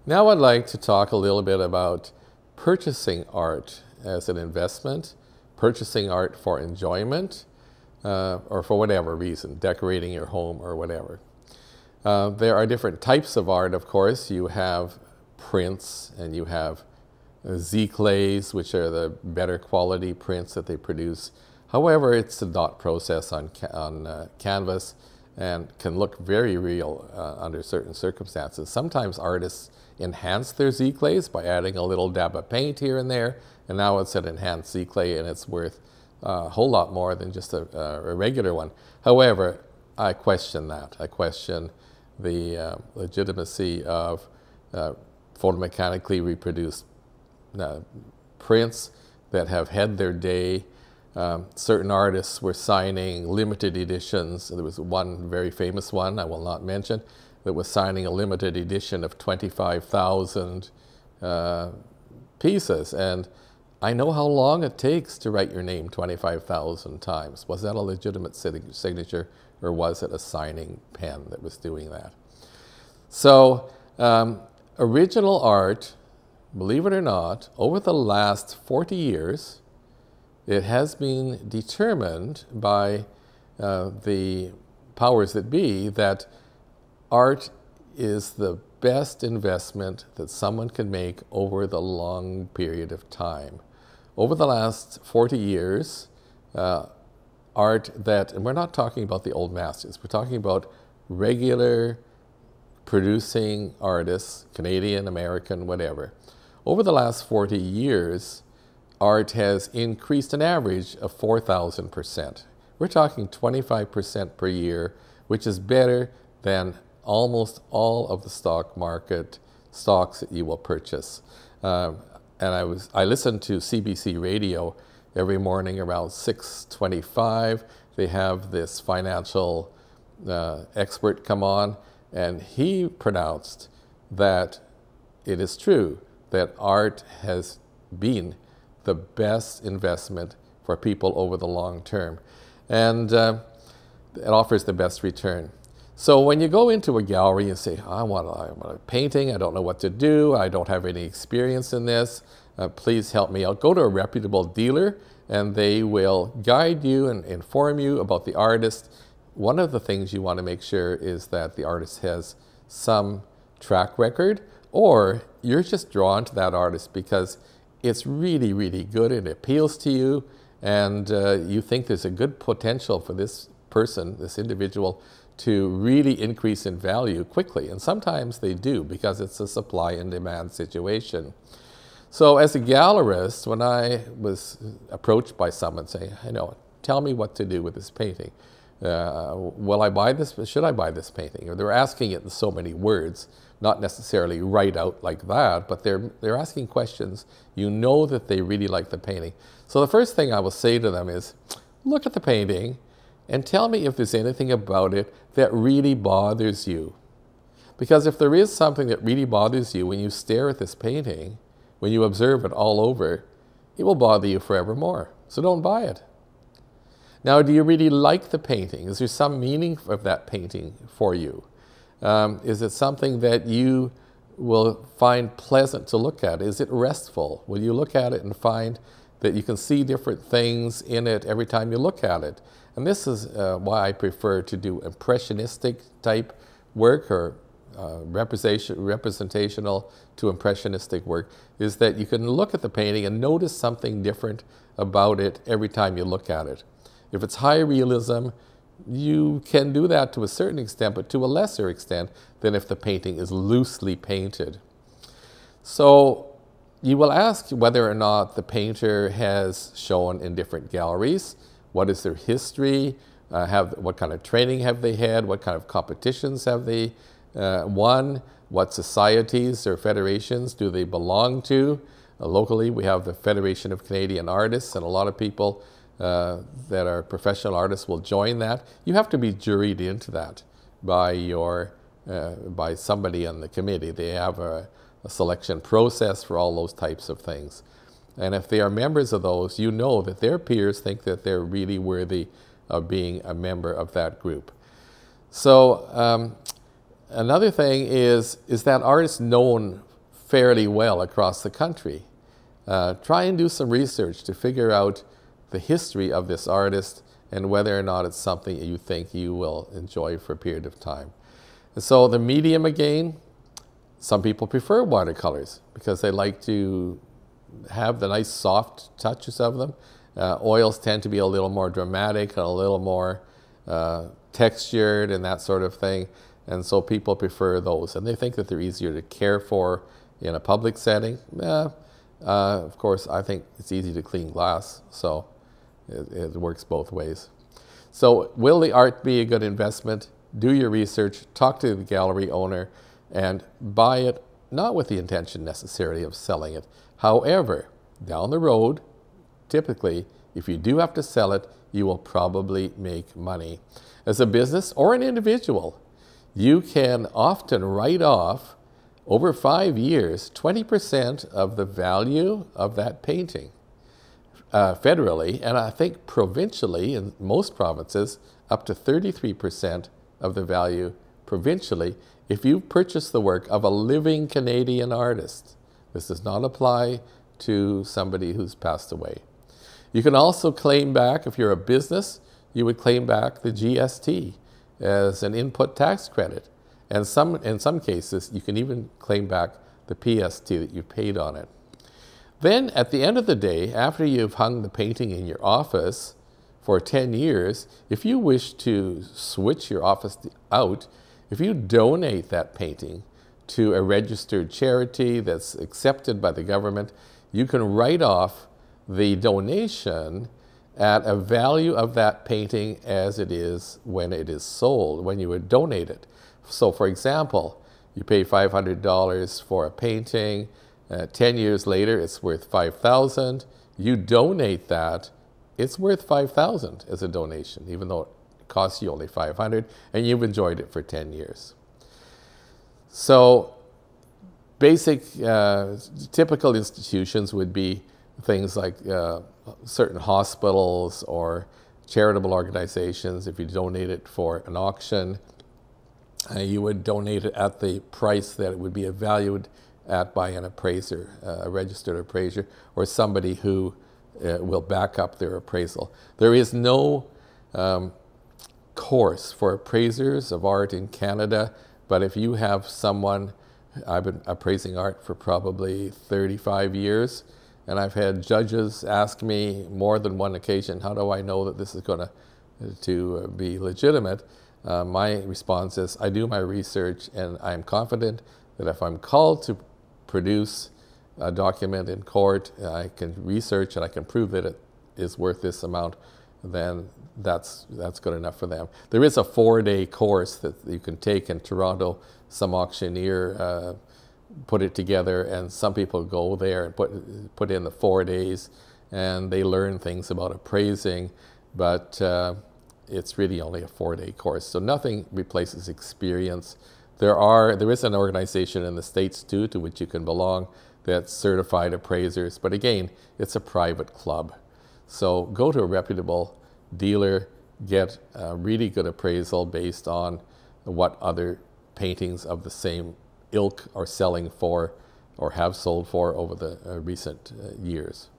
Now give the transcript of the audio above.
Now I'd like to talk a little bit about purchasing art as an investment, purchasing art for enjoyment, or for whatever reason, decorating your home or whatever. There are different types of art, of course. You have prints and you have Z-clays, which are the better quality prints that they produce. However, it's a dot process on canvas and can look very real under certain circumstances. Sometimes artists enhance their Z-clays by adding a little dab of paint here and there, and now it's an enhanced Z-clay and it's worth a whole lot more than just a regular one. However, I question that. I question the legitimacy of photomechanically reproduced prints that have had their day. Certain artists were signing limited editions. There was one very famous one, I will not mention, that was signing a limited edition of 25,000 pieces. And I know how long it takes to write your name 25,000 times. Was that a legitimate signature, or was it a signing pen that was doing that? So original art, believe it or not, over the last 40 years, it has been determined by the powers that be that art is the best investment that someone can make over the long period of time. Over the last 40 years, art that, and we're not talking about the old masters, we're talking about regular producing artists, Canadian, American, whatever. Over the last 40 years, art has increased an average of 4,000%. We're talking 25% per year, which is better than almost all of the stock market stocks that you will purchase. And I listen to CBC radio every morning around 6:25. They have this financial expert come on, and he pronounced that it is true that art has been the best investment for people over the long term, and it offers the best return. So when you go into a gallery and say, I want a painting, I don't know what to do, I don't have any experience in this, please help me out. Go to a reputable dealer and they will guide you and inform you about the artist. One of the things you want to make sure is that the artist has some track record, or you're just drawn to that artist because it's really, really good, it appeals to you, and you think there's a good potential for this person, this individual, to really increase in value quickly. And sometimes they do, because it's a supply and demand situation. So as a gallerist, when I was approached by someone saying, tell me what to do with this painting. Will I buy this? Should I buy this painting? Or they're asking it in so many words, not necessarily right out like that, but they're asking questions. You know that they really like the painting. So the first thing I will say to them is, look at the painting and tell me if there's anything about it that really bothers you. Because if there is something that really bothers you when you stare at this painting, when you observe it all over, it will bother you forevermore. So don't buy it. Now, do you really like the painting? Is there some meaning of that painting for you? Is it something that you will find pleasant to look at? Is it restful? Will you look at it and find that you can see different things in it every time you look at it? And this is why I prefer to do impressionistic type work, or representational to impressionistic work, is that you can look at the painting and notice something different about it every time you look at it. If it's high realism, you can do that to a certain extent, but to a lesser extent than if the painting is loosely painted. So you will ask whether or not the painter has shown in different galleries. What is their history? What kind of training have they had? What kind of competitions have they won? What societies or federations do they belong to? Locally, we have the Federation of Canadian Artists, and a lot of people that are professional artists will join that. You have to be juried into that by somebody on the committee. They have a selection process for all those types of things. And if they are members of those, you know that their peers think that they're really worthy of being a member of that group. So another thing is that artists known fairly well across the country. Try and do some research to figure out the history of this artist and whether or not it's something you think you will enjoy for a period of time. And so the medium, again, some people prefer watercolors because they like to have the nice soft touches of them. Oils tend to be a little more dramatic and a little more textured and that sort of thing. And so people prefer those, and they think that they're easier to care for in a public setting. Of course, I think it's easy to clean glass, so it works both ways. So will the art be a good investment? Do your research, talk to the gallery owner, and buy it, not with the intention necessarily of selling it. However, down the road, typically, if you do have to sell it, you will probably make money. As a business or an individual, you can often write off over 5 years 20% of the value of that painting. Federally, and I think provincially, in most provinces, up to 33% of the value provincially if you purchase the work of a living Canadian artist. This does not apply to somebody who's passed away. You can also claim back, if you're a business, you would claim back the GST as an input tax credit. And in some cases, you can even claim back the PST that you paid on it. Then at the end of the day, after you've hung the painting in your office for 10 years, if you wish to switch your office out, if you donate that painting to a registered charity that's accepted by the government, you can write off the donation at a value of that painting as it is when it is sold, when you would donate it. So for example, you pay $500 for a painting, 10 years later it's worth $5,000. You donate that, it's worth $5,000 as a donation, even though it costs you only $500, and you've enjoyed it for 10 years. So basic, typical institutions would be things like certain hospitals or charitable organizations. If you donate it for an auction, you would donate it at the price that it would be valued at by an appraiser, a registered appraiser, or somebody who will back up their appraisal. There is no course for appraisers of art in Canada, but if you have someone, I've been appraising art for probably 35 years, and I've had judges ask me more than one occasion, how do I know that this is going to be legitimate? My response is, I do my research, and I'm confident that if I'm called to produce a document in court, I can research and I can prove that it is worth this amount, then that's good enough for them. There is a 4-day course that you can take in Toronto. Some auctioneer put it together, and some people go there and put in the 4 days, and they learn things about appraising, but it's really only a 4-day course. So nothing replaces experience. There is an organization in the States too, to which you can belong, that's certified appraisers, but again, it's a private club. So go to a reputable dealer, get a really good appraisal based on what other paintings of the same ilk are selling for or have sold for over the recent years.